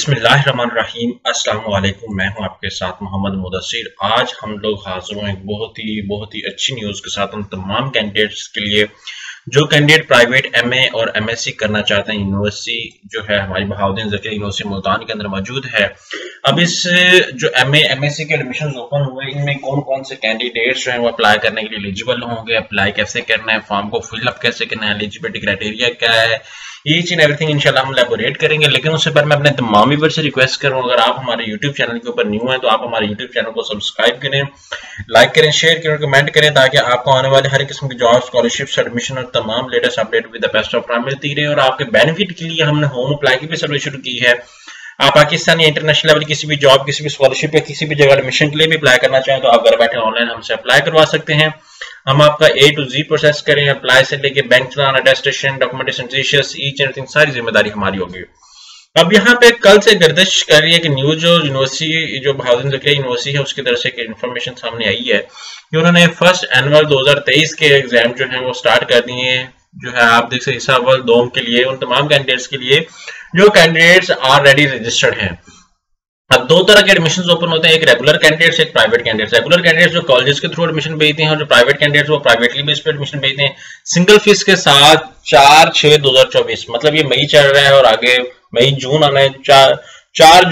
बिस्मिल्लाहिर्रहमानिर्रहीम। अस्सलाम वालेकुम। मैं हूं आपके साथ मोहम्मद मुदस्सिर। आज हम लोग हाजिर हुए एक बहुत ही अच्छी न्यूज़ के साथ उन तमाम कैंडिडेट्स के लिए जो कैंडिडेट प्राइवेट एमए और एमएससी करना चाहते हैं। यूनिवर्सिटी जो है हमारी बहाउद्दीन ज़किया यूनिवर्सिटी मुल्तान के अंदर मौजूद है। अब इस जो एमए एमएससी के एडमिशन ओपन हुए, इनमें कौन कौन से कैंडिडेट्स जो हैं वो अप्लाई करने के लिए एलिजिबल होंगे, अप्लाई कैसे करना है, फॉर्म को फिलअप कैसे करना है, एलिजिबिलिटी क्राइटेरिया क्या है, ईच एंड एवरीथिंग इंशाल्लाह हम एलैबोरेट करेंगे। लेकिन उससे पहले मैं अपने तमाम व्यूअर से रिक्वेस्ट करूं, अगर आप हमारे यूट्यूब चैनल के ऊपर न्यू हैं तो आप हमारे यूट्यूब चैनल को सब्सक्राइब करें, लाइक करें, शेयर करें, कमेंट करें, ताकि आपको आने वाले हर किस्म की जॉब, स्कॉलरशिप्स, एडमिशन और तमाम latest update with the best of time मिलती रहे। और आपके बेनिफिट के लिए हमने होम अप्लाई की भी सर्विस शुरू की है। आप पाकिस्तान या इंटरनेशनल लेवल किसी भी जॉब, किसी भी स्कॉलरशिप या किसी भी जगह एडमिशन के लिए भी अप्लाई करना चाहें तो आप घर बैठे ऑनलाइन हमसे अप्लाई करवा सकते हैं। हम आपका A to Z प्रोसेस करें, अप्लाई से लेके बैंक चलाना, attestation, documentation, each and everything, सारी जिम्मेदारी हमारी होगी। अब यहाँ पे कल से गर्दिश कर रही है कि न्यूज जो यूनिवर्सिटी जो बहाउद्दीन ज़किया यूनिवर्सिटी है उसकी तरफ से एक इन्फॉर्मेशन सामने आई है कि उन्होंने फर्स्ट एनुअल 2023 के एग्जाम जो है वो स्टार्ट कर दिए हैं। जो है आप देख सकते हिस्सा अव्वल दोम के लिए उन तमाम कैंडिडेट्स के लिए जो कैंडिडेट्स ऑलरेडी रजिस्टर्ड हैं। अब दो तरह के एडमिशन ओपन होते हैं, एक रेगुलर कैंडिडेट्स, एक प्राइवेट कैंडिडेट्स। रेगुलर कैंडिडेट्स जो कॉलेजेस के थ्रू एडमिशन भेजते हैं और जो प्राइवेट कैंडिडेट्स वो प्राइवेटली बेस पे एडमिशन भेजते हैं सिंगल फीस के साथ 4/6/2024, मतलब ये मई चल रहा है और आगे मई जून आना है। 4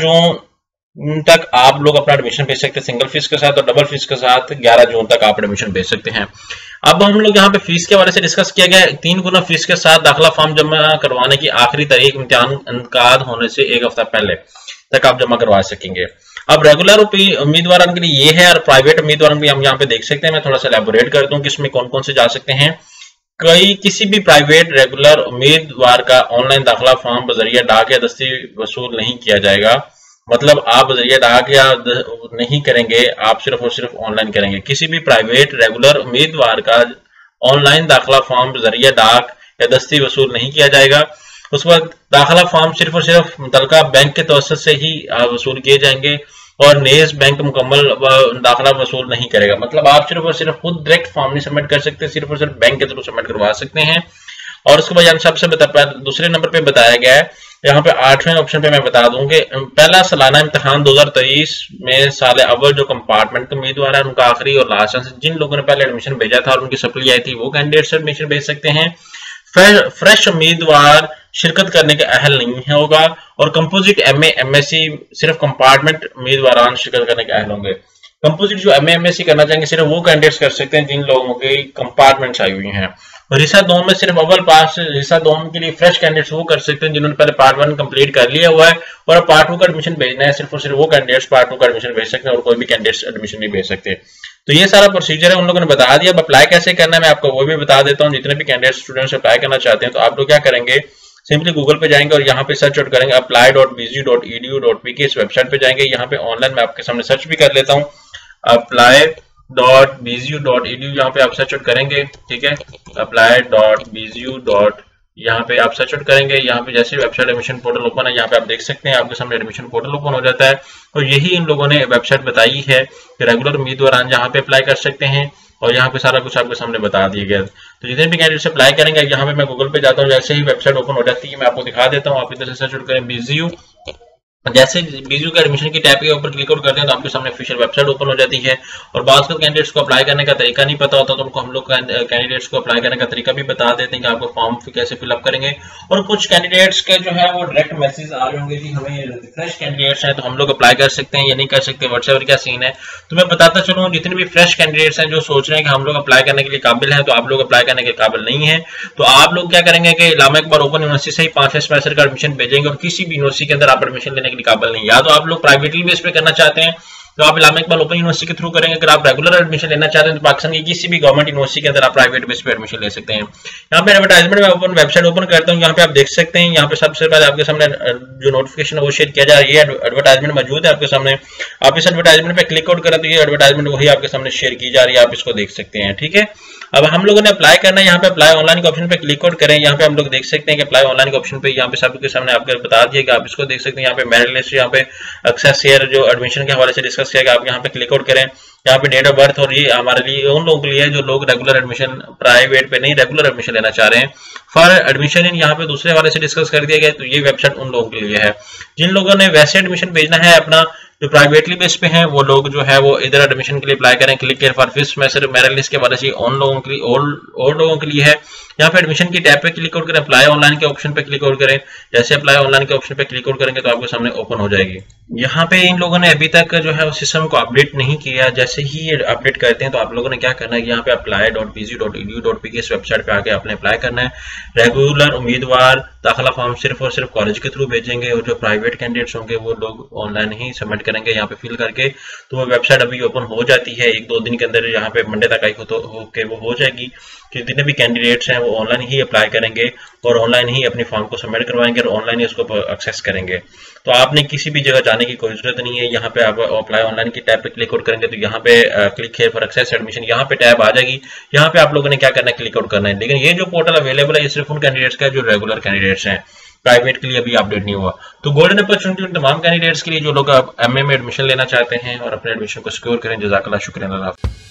जून तक आप लोग अपना एडमिशन भेज सकते हैं सिंगल फीस के साथ, और डबल फीस के साथ 11 जून तक आप एडमिशन भेज सकते हैं। अब हम लोग यहाँ पे फीस के हवाले से डिस्कस किया गया है। 3 गुना फीस के साथ दाखिला फॉर्म जमा करवाने की आखिरी तारीख इम्तिहान इनकाद होने से 1 हफ्ता पहले तक आप जमा करवा सकेंगे। अब रेगुलर उम्मीदवारों के लिए ये है और प्राइवेट उम्मीदवारों के लिए हम यहाँ पे देख सकते हैं। मैं थोड़ा सा एलैबोरेट कर दूं कि इसमें कौन कौन से जा सकते हैं। किसी भी प्राइवेट रेगुलर उम्मीदवार का ऑनलाइन दाखिला फॉर्म बजरिया डाक या दस्ती वसूल नहीं किया जाएगा। मतलब आप बजरिया डाक या नहीं करेंगे, आप सिर्फ और सिर्फ ऑनलाइन करेंगे। किसी भी प्राइवेट रेगुलर उम्मीदवार का ऑनलाइन दाखिला फॉर्म बजरिया डाक या दस्ती वसूल नहीं किया जाएगा। उस वक्त दाखिला फॉर्म सिर्फ और सिर्फ मुतलका बैंक के तवसत से ही वसूल किए जाएंगे और नेज बैंक मुकम्मल दाखिला वसूल नहीं करेगा। मतलब आप सिर्फ और सिर्फ खुद डायरेक्ट फॉर्म नहीं सबमिट कर सकते, सिर्फ और सिर्फ बैंक के थ्रू सबमिट करवा सकते हैं। और उसके बाद सबसे दूसरे नंबर पे बताया गया है, यहाँ पे 8वें ऑप्शन पे मैं बता दूंगी, पहला सालाना इम्तिहान 2023 में साल अव्वल जो कंपार्टमेंट के उम्मीदवार है उनका आखिरी और लास्ट जिन लोगों ने पहले एडमिशन भेजा था और उनकी सप्ली आई थी वो कैंडिडेट्स एडमिशन भेज सकते हैं। फ्रेश उम्मीदवार शिरकत करने का अहल नहीं होगा और कंपोजिट एमए एमएससी सिर्फ कंपार्टमेंट उम्मीदवार शिरकत करने के अहल होंगे। कंपोजिट जो एमए एमएससी करना चाहेंगे सिर्फ वो कैंडिडेट्स कर सकते हैं जिन लोगों की कंपार्टमेंट्स आई हुई हैं। और हिस्सा 2 में सिर्फ अव्वल पास, हिस्सा 2 के लिए फ्रेश कैंडिडेट्स वो कर सकते हैं जिन्होंने पहले पार्ट 1 कंप्लीट कर लिया हुआ है और पार्ट 2 का एडमिशन भेजना है। सिर्फ और सिर्फ वो कैंडिडेट्स पार्ट 2 का एडमिशन भेज सकते हैं और कोई भी कैंडिडेट्स एडमिशन नहीं भेज सकते। तो ये सारा प्रोसीजर है, उन लोगों ने बता दिया। अब अप्लाई कैसे करना है मैं आपको वो भी बता देता हूँ। जितने भी कैंडिडेट स्टूडेंट्स अप्लाई करना चाहते हैं तो आप लोग क्या करेंगे, सिंपली गूगल पे जाएंगे और यहाँ पे सर्च आउट करेंगे apply.bzu.edu.pk। इस वेबसाइट पे जाएंगे, यहाँ पे ऑनलाइन मैं आपके सामने सर्च भी कर लेता हूँ, apply.bzu.edu, यहाँ पे आप सर्च आउट करेंगे। ठीक है, apply.bzu. यहाँ पे आप सर्च आउट करेंगे। यहाँ पे जैसे वेबसाइट एडमिशन पोर्टल ओपन है, यहाँ पे आप देख सकते हैं आपके सामने एडमिशन पोर्टल ओपन हो जाता है। और यही इन लोगों ने वेबसाइट बताई है कि रेगुलर उम्मीदवार यहाँ पे अप्लाई कर सकते हैं और यहाँ पे सारा कुछ आपके सामने बता दिया गया। तो जितने भी कैंडिडेट्स अप्लाई करेंगे, यहाँ पे मैं गूगल पे जाता हूँ, जैसे ही वेबसाइट ओपन हो जाती है मैं आपको दिखा देता हूँ। आप इधर से सर्च आउट करें BZU, जैसे BZU का एडमिशन की टैब के ऊपर क्लिक आउट करते हैं तो आपके सामने ऑफिशियल वेबसाइट ओपन हो जाती है। और बात कर कैंडिडेट्स को अप्लाई करने का तरीका नहीं पता होता तो उनको हम लोग कैंडिडेट्स को अप्लाई करने का तरीका भी बता देते हैं कि आपको फॉर्म कैसे फिलअप करेंगे। और कुछ कैंडिडेट्स के जो है वो डायरेक्ट मैसेज आ रहे होंगे जी हमें फ्रेश कैंडिडेट्स हैं तो हम लोग अप्लाई कर सकते हैं या नहीं कर सकते, व्हाट्सएवर क्या सीन है। तो मैं बताता चलूँ, जितने भी फ्रेश कैंडिडेट्स हैं जो सोच रहे हैं कि हम लोग अप्लाई करने के लिए काबिल हैं तो आप लोग अप्लाई करने के काबिल नहीं है। तो आप लोग क्या करेंगे कि इलामा इकबाल ओपन यूनिवर्सिटी से ही 5वें सेमेस्टर का एडमिशन भेजेंगे और किसी भी यूनिवर्सिटी के अंदर आप एडमिशन लेने के लिए काबिल नहीं। या तो आप लोग प्राइवेटली बेस पे करना चाहते हैं तो आप इलामा इकबाल ओपन यूनिवर्सिटी के थ्रू करेंगे। अगर आप रेगुलर एडमिशन लेना चाहते हैं तो पाकिस्तान की किसी भी गवर्नमेंट यूनिवर्सिटी के अंदर आप प्राइवेट बेस पे एडमिशन ले सकते हैं। यहाँ पे एडवर्टाइजमेंट में वेबसाइट ओपन करता हूँ, यहाँ पे आप देख सकते हैं। यहाँ पे सबसे पहले आपके सामने जो नोटिफिकेशन है वो शेयर किया जा रहा है, ये एडवर्टाइजमेंट मौजूद है आपके सामने। आप इस एडवर्टाइजमेंट पे क्लिक आउट करें तो ये एडवर्टाइजमेंट वही आपके सामने शेयर की जा रही है, आप इसको देख सकते हैं। ठीक है, अब हम लोगों ने अप्लाई करना है, यहाँ पे अप्लाई ऑनलाइन के ऑप्शन पे क्लिक आउट करें। यहाँ पे हम लोग देख सकते हैं कि अप्लाई ऑनलाइन के ऑप्शन पे यहाँ पे सबके सामने आपको बता दिया कि आप इसको देख सकते हैं। यहाँ पे मेरिट लिस्ट, यहाँ पे एक्सेस शेयर जो एडमिशन के हवाले से डिस्कस किया गया, आप यहाँ पे क्लिक आउट करें। यहाँ पे डेट ऑफ बर्थ, और ये हमारे लिए उन लोगों के लिए है जो लोग रेगुलर एडमिशन, प्राइवेट पे नहीं रेगुलर एडमिशन लेना चाह रहे हैं। फॉर एडमिशन इन यहाँ पे दूसरे वाले से डिस्कस कर दिया गया, तो ये वेबसाइट उन लोगों के लिए है। जिन लोगों ने वैसे एडमिशन भेजना है अपना, जो प्राइवेटली बेस पे हैं, वो लोग जो है वो इधर एडमिशन के लिए अप्लाई करें। Click here for fifth semester merit list के बारे से उन लोगों के लिए, और लोगों के लिए है। यहाँ पे एडमिशन की टैब पे क्लिक आउट करें, अप्लाई ऑनलाइन के ऑप्शन पे क्लिक आउट करें। जैसे अप्लाई ऑनलाइन के ऑप्शन पे क्लिक आउट करेंगे तो आपके सामने ओपन हो जाएगी। यहाँ पे इन लोगों ने अभी तक जो है वो सिस्टम को अपडेट नहीं किया। जैसे ही ये अपडेट करते हैं तो आप लोगों ने क्या करना है, यहाँ पे apply.pg.edu.pk इस वेबसाइट पे आके आपने अप्लाई करना है। रेगुलर उम्मीदवार दाखिला फॉर्म सिर्फ और सिर्फ कॉलेज के थ्रू भेजेंगे, और जो प्राइवेट कैंडिडेट्स होंगे वो लोग ऑनलाइन ही सबमिट करेंगे यहाँ पे फिल करके। तो वो वेबसाइट अभी ओपन हो जाती है 1-2 दिन के अंदर, यहाँ पे मंडे तक आई होके वो हो जाएगी। जितने भी कैंडिडेट्स हैं वो ऑनलाइन ही अप्लाई करेंगे और ऑनलाइन ही अपनी फॉर्म को सबमिट करवाएंगे और ऑनलाइन ही उसको एक्सेस करेंगे। तो आपने किसी भी जगह जाने की कोई जरूरत नहीं है। यहाँ पे आप अप्लाई ऑनलाइन की टैब पे क्लिक आउट करेंगे तो यहाँ पे click here for access admission, यहाँ पे टैब आ जाएगी। यहाँ पे आप लोगों ने क्या करना है, क्लिक आउट करना है। लेकिन ये जो पोर्टल अवेलेबल है ये सिर्फ उन कैंडिडेट्स का है जो रेगुलर कैंडिडेट्स हैं, प्राइवेट के लिए अभी अपडेट नहीं हुआ। तो गोल्डन अपॉर्चुनिटी उन तमाम कैंडिडेट्स के लिए जो लोग एमए में एडमिशन लेना चाहते हैं और अपने एडमिशन को सिक्योर करें। जज़ाकल्लाह, शुक्रिया।